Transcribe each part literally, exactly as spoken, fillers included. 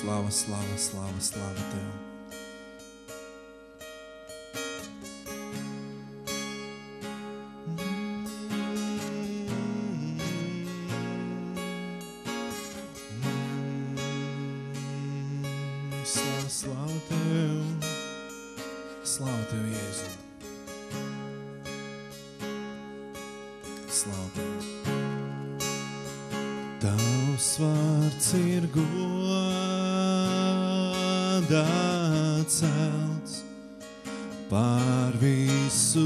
slava, slava, slava, slava Tev. Slava, slava Tev, slava Tev, Jēzu. Slava Tev. Tavs vārds ir godā celts pār visu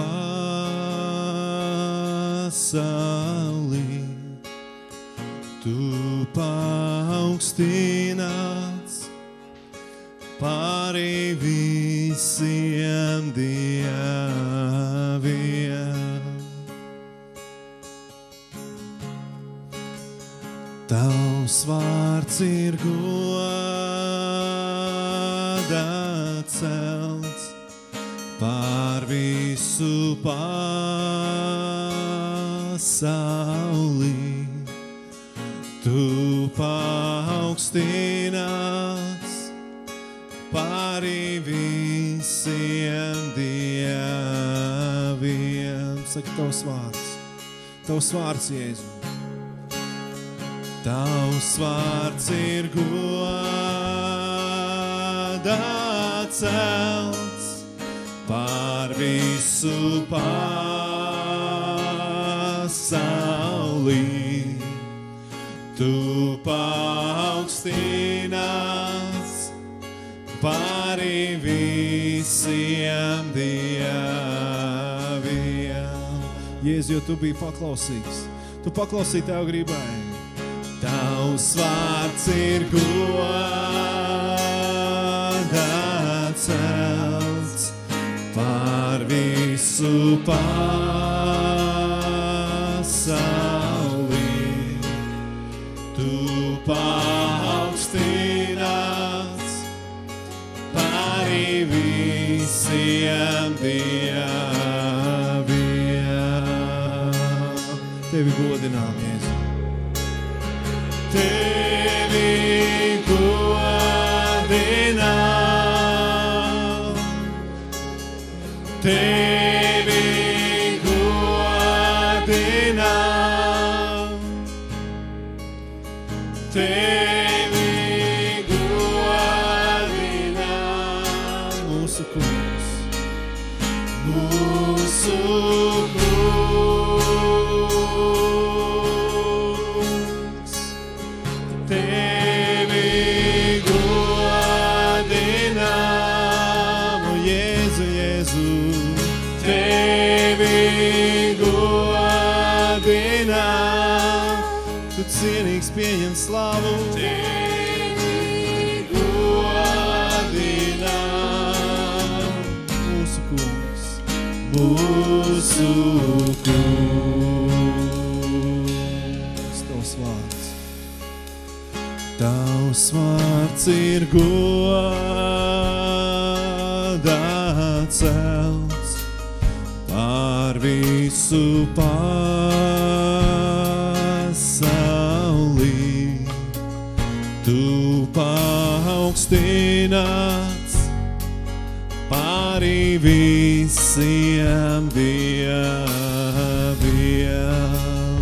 pasaulī. Tu paaugstināts pāri visiem dieviem. Tavs vārds ir godā celts pār visu pasaulī. Tu paaugstināts pāri visiem dieviem. Saka, Tavs vārds, Tavs vārds, Jēzu. Tavs vārds ir godā celts pār visu pasaulī. Tu paaugstināts pāri visiem dieviem. Jēzu, jo Tu biji paklausīgs, Tu paklausīji Tev gribai. Tavs vārds ir godā celts pār visu pasaulī. Tu paaugstināts pāri visiem dieviem. Tevi godinām, Jēzu. Tevi godinām, Tevi godinām, Tevi godinām, mūsu kungs, mūsu kungs. Tevi godinām, o Jēzu, Jēzu. Tevi godinām, Tu cienīgs pieņem slavu. Tevi godinām, mūsu kungs, mūsu kungs. Tavs vārds. Tavs vārds ir godā celts pār visu pasaulī. Tu paaugstināts pāri visiem dieviem.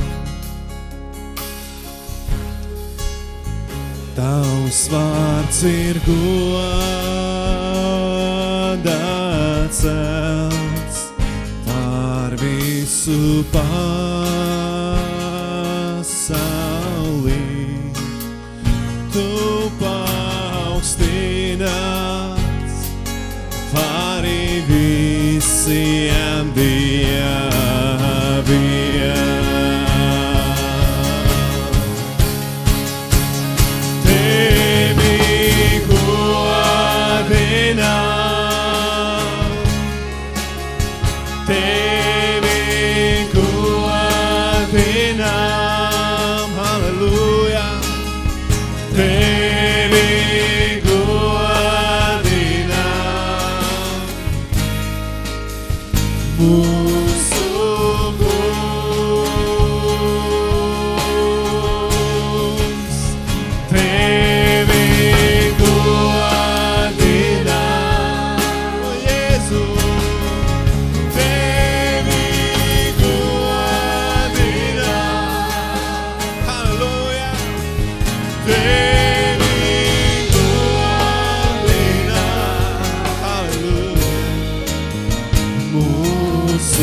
Tavs vārds ir godā celts pār visu pasaulī. Tu paaugstināts pāri visiem dieviem. Tevi godinām, Tevi godinām. Halleluja. Mūsu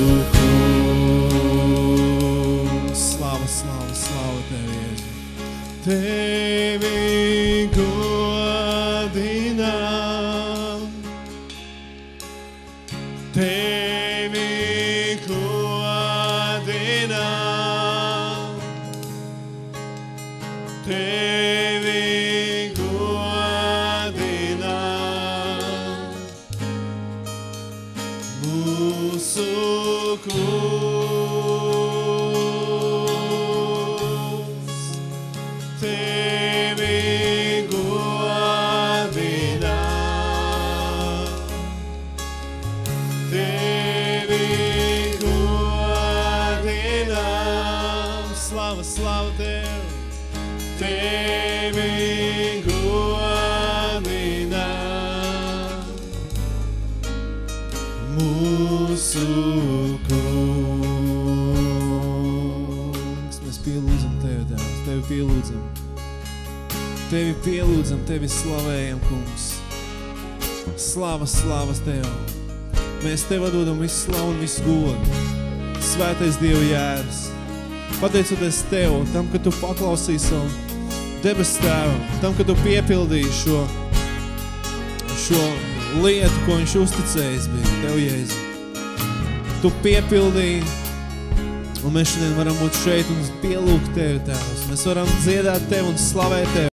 kungs. Slava, slava, slava Tev, Jēzu. Tevi godinām. Tevi godinām. Tevi godinām. Mūsu kungs. Tevi godinām. Tevi godinām. Slava, slava Tev. Tevi godinām. Mūsu kungs. Mēs pielūdzam Tevi, Tēvs, Tevi pielūdzam. Tevi pielūdzam, Tevi slavējam, kungs. Slava, slavas Tev. Mēs Tev dodam visu slavu un visu godu. Svētais Dievu Jēzus. Pateicoties Tev, tam, ka Tu paklausīji savu debes Tēvu, tam, ka Tu piepildīji šo, šo lietu, ko viņš uzticējis bija, Tev, Jēzu. Tu piepildīji, un mēs šodien varam būt šeit un pielūgt Tevi, Tēvs. Mēs varam dziedāt Tev un slavēt Tev.